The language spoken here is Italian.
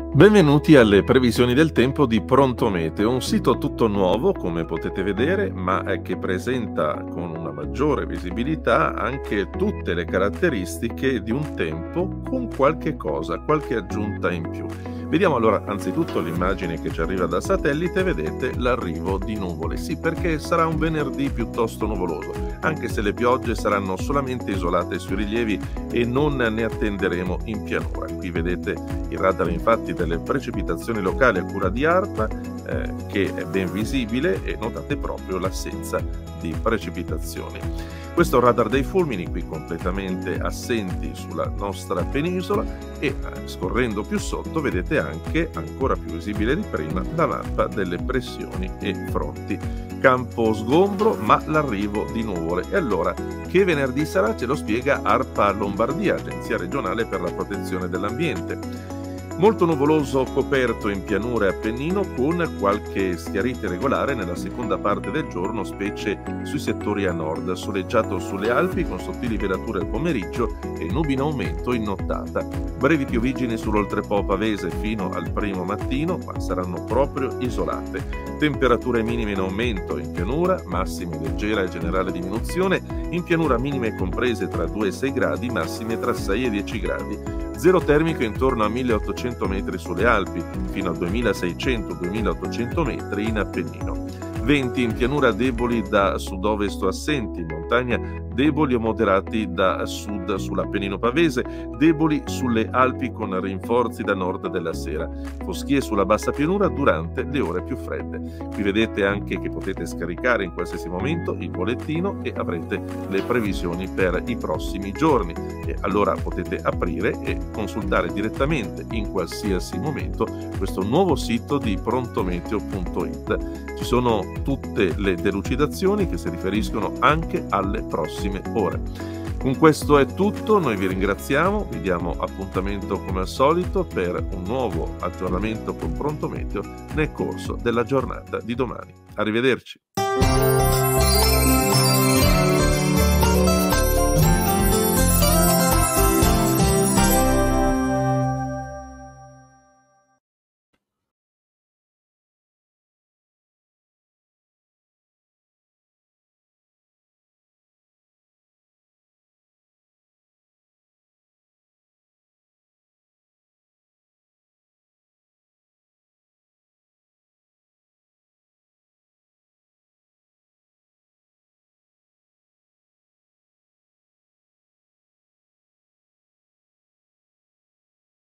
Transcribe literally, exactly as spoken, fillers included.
Benvenuti alle previsioni del tempo di Pronto Meteo, un sito tutto nuovo, come potete vedere, ma eh, che presenta con una maggiore visibilità anche tutte le caratteristiche di un tempo con qualche cosa, qualche aggiunta in più. Vediamo allora anzitutto l'immagine che ci arriva dal satellite. Vedete l'arrivo di nuvole. Sì, perché sarà un venerdì piuttosto nuvoloso, anche se le piogge saranno solamente isolate sui rilievi e non ne attenderemo in pianura. Qui vedete il radar infatti delle precipitazioni locali a cura di ARPA, eh, che è ben visibile, e notate proprio l'assenza di precipitazioni. Questo è il radar dei fulmini, qui completamente assenti sulla nostra penisola, e eh, scorrendo più sotto vedete anche, ancora più visibile di prima, la mappa delle pressioni e fronti. Campo sgombro, ma l'arrivo di nuvole. E allora, che venerdì sarà? Ce lo spiega ARPA Lombardia, Agenzia regionale per la protezione dell'ambiente. Molto nuvoloso coperto in pianura e Appennino, con qualche schiarita regolare nella seconda parte del giorno, specie sui settori a nord, soleggiato sulle Alpi con sottili velature al pomeriggio e nubi in aumento in nottata. Brevi piovigini sull'Oltrepo Pavese fino al primo mattino, ma saranno proprio isolate. Temperature minime in aumento in pianura, massime leggera e generale diminuzione, in pianura minime comprese tra due e sei gradi, massime tra sei e dieci gradi. Zero termico intorno a milleottocento metri sulle Alpi, fino a duemilaseicento duemilaottocento metri in Appennino. Venti in pianura deboli da sud-ovest o assenti, in montagna deboli o moderati da sud sull'Appennino Pavese, deboli sulle Alpi con rinforzi da nord della sera, foschie sulla bassa pianura durante le ore più fredde. Qui vedete anche che potete scaricare in qualsiasi momento il bollettino e avrete le previsioni per i prossimi giorni. E allora potete aprire e consultare direttamente in qualsiasi momento questo nuovo sito di prontometeo punto it. Ci sono tutte le delucidazioni che si riferiscono anche alle prossime ore. Con questo è tutto, noi vi ringraziamo, vi diamo appuntamento come al solito per un nuovo aggiornamento con Pronto Meteo nel corso della giornata di domani. Arrivederci.